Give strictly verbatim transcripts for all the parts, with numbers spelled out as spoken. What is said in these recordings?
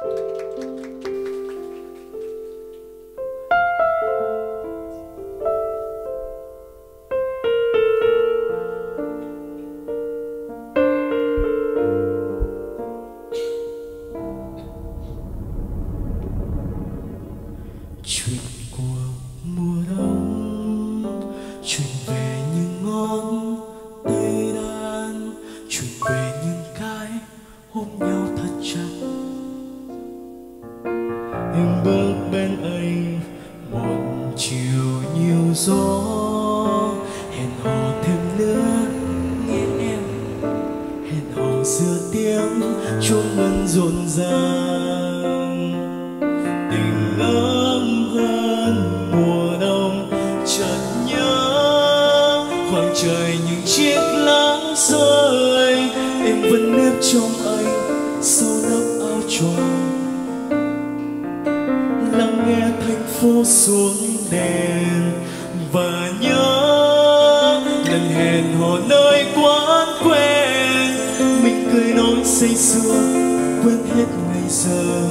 Chuyện của mùa đông, chuyện về những ngón tay đan, chuyện về những cái ôm nhau thật chặt. Em bước bên anh một chiều nhiều gió, hẹn hò thêm nữa nghe em, hẹn hò giữa tiếng chuông ngân rộn ràng. Tình ấm hơn mùa đông, chợt nhớ khoảng trời những chiếc lá rơi, em vẫn nếp trong anh sau lớp áo choàng, lắng nghe thành phố xuống đèn và nhớ lần hẹn hò nơi quán quen, mình cười nói say sưa quên hết ngày giờ.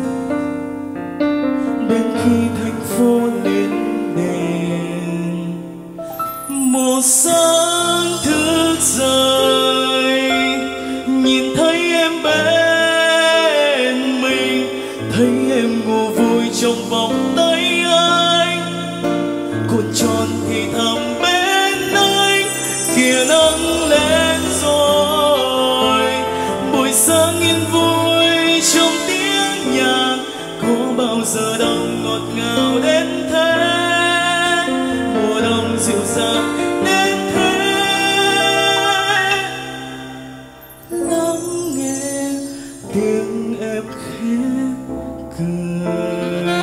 Đến khi thành phố lên đèn, một sáng thức dậy nhìn thấy em bên mình, thấy em ngủ vui trong vòng tay anh, cuộn tròn thì thầm bên anh kìa nắng lên rồi. Buổi sáng yên vui trong tiếng nhạc, có bao giờ đâu ngọt ngào đến thế, mùa đông dịu dàng đến thế. Lắng nghe tiếng em khẽ cười.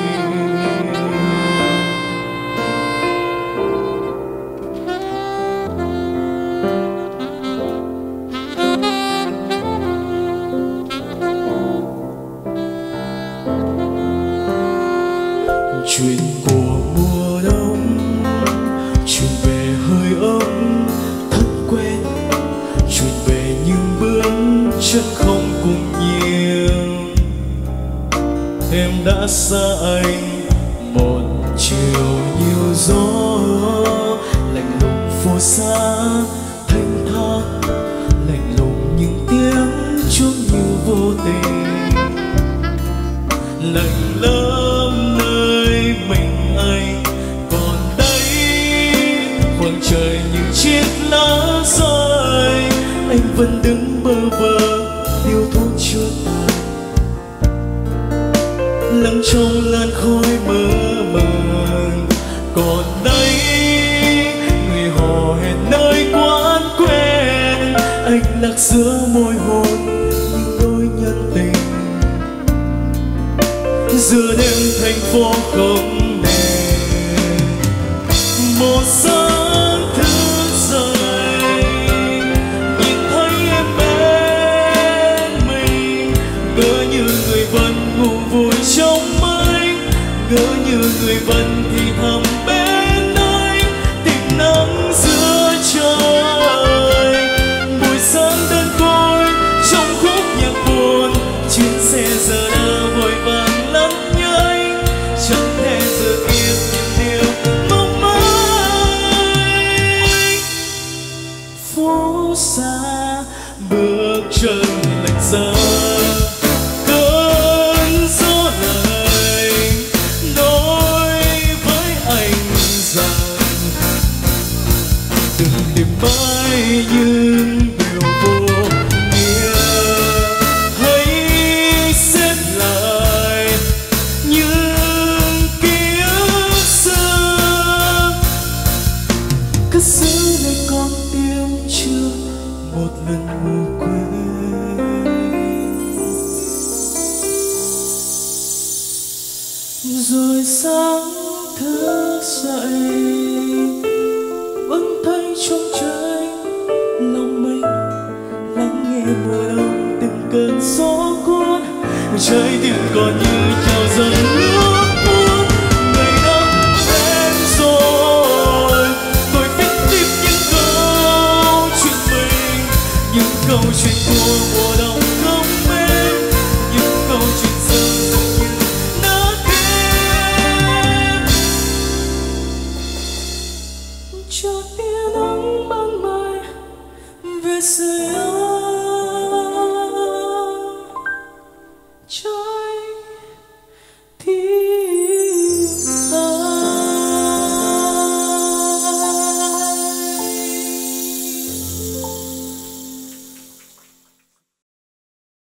Chuyện của mùa đông, chuyện về hơi ấm thật quen, chuyện về những bước chân không cùng nhiều. Em đã xa anh một chiều nhiều gió, lạnh lùng phố xa thanh thang, lạnh lùng những tiếng chuông như vô tình, lạnh lắm nơi mình anh còn đây. Khoảng trời những chiếc lá rơi, anh vẫn đứng bơ vơ điếu thuốc chưa tàn, lắng trong làn khói mơ màng. Còn đây người hò hẹn nơi quán quen, anh lạc giữa môi hôn những đôi nhân tình. Giữa đêm thành phố không đèn, một sáng thức dậy nhìn thấy em bên mình, ngỡ như người vẫn ngủ vui trong anh, ngỡ như người vẫn thì thầm bên anh, tìm nắng giữa trời. Buổi sáng đơn côi trong khúc nhạc buồn, chuyến xe giờ đã vội vàng chẳng thể giữ kịp những điều mong manh. Phố xa bước chân lệch ra, cơn gió lạnh nói với anh rằng từng đêm mãi những điều vô nghĩa. Hãy xếp lại những cất giữ nơi con tim chưa một lần ngủ quên. Rồi sáng thức dậy vẫn thấy trong trái lòng mình, lắng nghe mùa đông từng cơn gió cuốn, trái tim còn như trào dâng nước buốt. Ngày nắng đến rồi, tôi viết tiếp những câu chuyện mình, những câu chuyện của mùa đông không bên, những câu chuyện người sưởi ấm